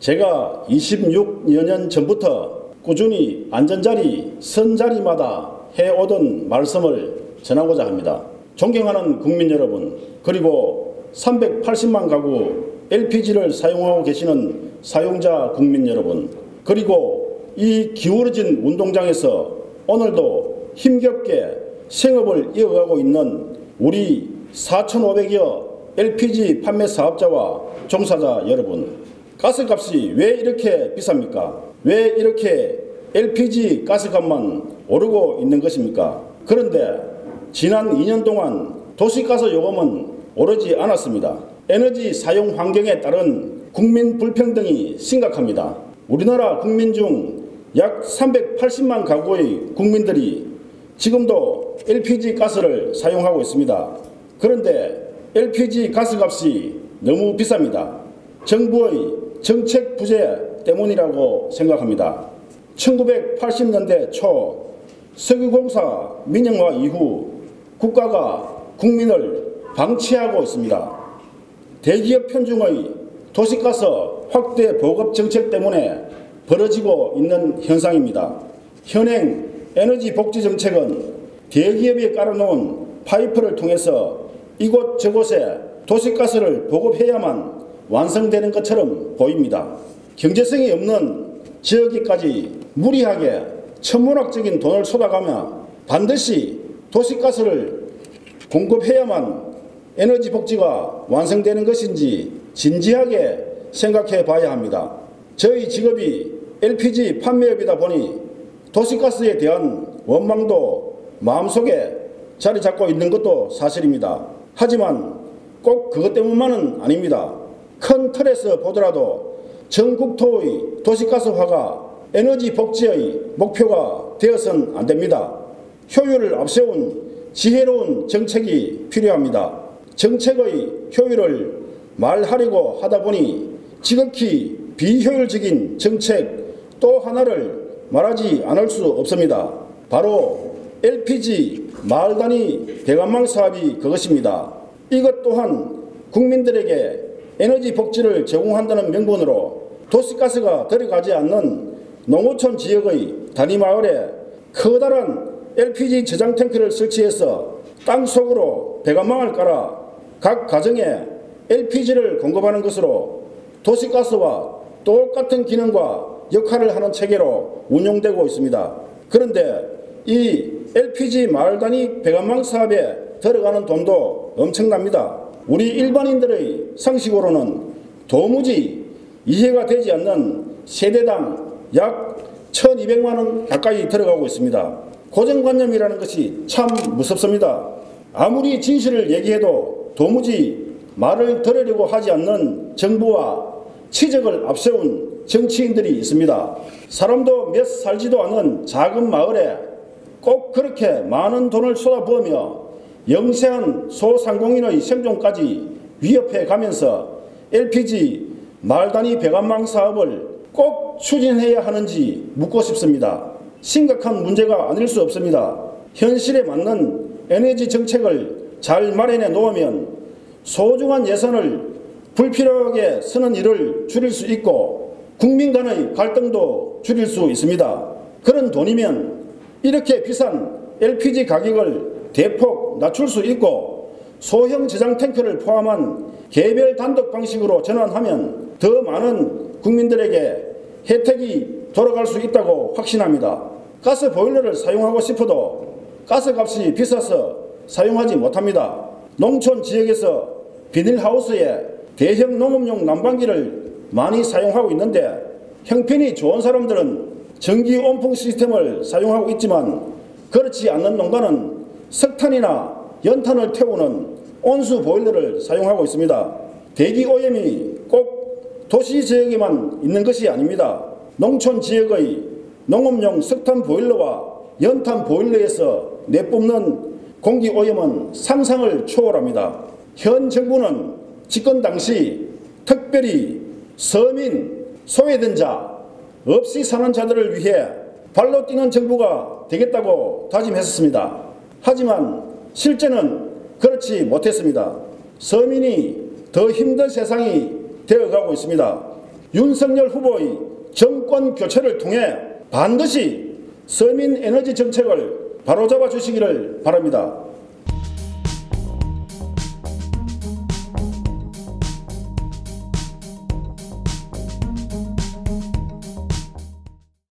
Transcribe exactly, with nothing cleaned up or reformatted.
제가 이십육여 년 전부터 꾸준히 안전자리, 선자리마다 해오던 말씀을 전하고자 합니다. 존경하는 국민 여러분, 그리고 삼백팔십만 가구 엘피지를 사용하고 계시는 사용자 국민 여러분, 그리고 이 기울어진 운동장에서 오늘도 힘겹게 생업을 이어가고 있는 우리 사천오백여 엘피지 판매 사업자와 종사자 여러분, 가스값이 왜 이렇게 비쌉니까? 왜 이렇게 엘피지 가스값만 오르고 있는 것입니까? 그런데 지난 이 년 동안 도시가스 요금은 오르지 않았습니다. 에너지 사용 환경에 따른 국민 불평등이 심각합니다. 우리나라 국민 중 약 삼백팔십만 가구의 국민들이 지금도 엘피지 가스를 사용하고 있습니다. 그런데 엘피지 가스값이 너무 비쌉니다. 정부의 정책 부재 때문이라고 생각합니다. 천구백팔십 년대 초 석유공사 민영화 이후 국가가 국민을 방치하고 있습니다. 대기업 편중의 도시가스 확대 보급 정책 때문에 벌어지고 있는 현상입니다. 현행 에너지 복지 정책은 대기업이 깔아놓은 파이프를 통해서 이곳저곳에 도시가스를 보급해야만 완성되는 것처럼 보입니다. 경제성이 없는 지역에까지 무리하게 천문학적인 돈을 쏟아가며 반드시 도시가스를 공급해야만 에너지 복지가 완성되는 것인지 진지하게 생각해 봐야 합니다. 저희 직업이 엘피지 판매업이다 보니 도시가스에 대한 원망도 마음속에 자리 잡고 있는 것도 사실입니다. 하지만 꼭 그것 때문만은 아닙니다. 큰 틀에서 보더라도 전국토의 도시가스화가 에너지 복지의 목표가 되어서는 안 됩니다. 효율을 앞세운 지혜로운 정책이 필요합니다. 정책의 효율을 말하려고 하다 보니 지극히 비효율적인 정책 또 하나를 말하지 않을 수 없습니다. 바로 엘피지 마을 단위 배관망 사업이 그것입니다. 이것 또한 국민들에게 에너지 복지를 제공한다는 명분으로 도시가스가 들어가지 않는 농어촌 지역의 단위 마을에 커다란 엘피지 저장 탱크를 설치해서 땅속으로 배관망을 깔아 각 가정에 엘피지를 공급하는 것으로 도시가스와 똑같은 기능과 역할을 하는 체계로 운용되고 있습니다. 그런데 이 엘피지 마을 단위 배관망 사업에 들어가는 돈도 엄청납니다. 우리 일반인들의 상식으로는 도무지 이해가 되지 않는 세대당 약 천이백만 원 가까이 들어가고 있습니다. 고정관념이라는 것이 참 무섭습니다. 아무리 진실을 얘기해도 도무지 말을 들으려고 하지 않는 정부와 치적을 앞세운 정치인들이 있습니다. 사람도 몇 살지도 않은 작은 마을에 꼭 그렇게 많은 돈을 쏟아부으며 영세한 소상공인의 생존까지 위협해 가면서 엘피지 마을 단위 배관망 사업을 꼭 추진해야 하는지 묻고 싶습니다. 심각한 문제가 아닐 수 없습니다. 현실에 맞는 에너지 정책을 잘 마련해 놓으면 소중한 예산을 불필요하게 쓰는 일을 줄일 수 있고 국민 간의 갈등도 줄일 수 있습니다. 그런 돈이면 이렇게 비싼 엘피지 가격을 대폭 낮출 수 있고 소형 저장 탱크를 포함한 개별 단독 방식으로 전환하면 더 많은 국민들에게 혜택이 돌아갈 수 있다고 확신합니다. 가스 보일러를 사용하고 싶어도 가스값이 비싸서 사용하지 못합니다. 농촌 지역에서 비닐하우스에 대형 농업용 난방기를 많이 사용하고 있는데 형편이 좋은 사람들은 전기 온풍 시스템을 사용하고 있지만 그렇지 않는 농가는 석탄이나 연탄을 태우는 온수 보일러를 사용하고 있습니다. 대기 오염이 꼭 도시 지역에만 있는 것이 아닙니다. 농촌 지역의 농업용 석탄 보일러와 연탄 보일러에서 내뿜는 공기 오염은 상상을 초월합니다. 현 정부는 집권 당시 특별히 서민, 소외된 자, 없이 사는 자들을 위해 발로 뛰는 정부가 되겠다고 다짐했었습니다. 하지만 실제는 그렇지 못했습니다. 서민이 더 힘든 세상이 되어가고 있습니다. 윤석열 후보의 정권 교체를 통해 반드시 서민 에너지 정책을 바로잡아 주시기를 바랍니다.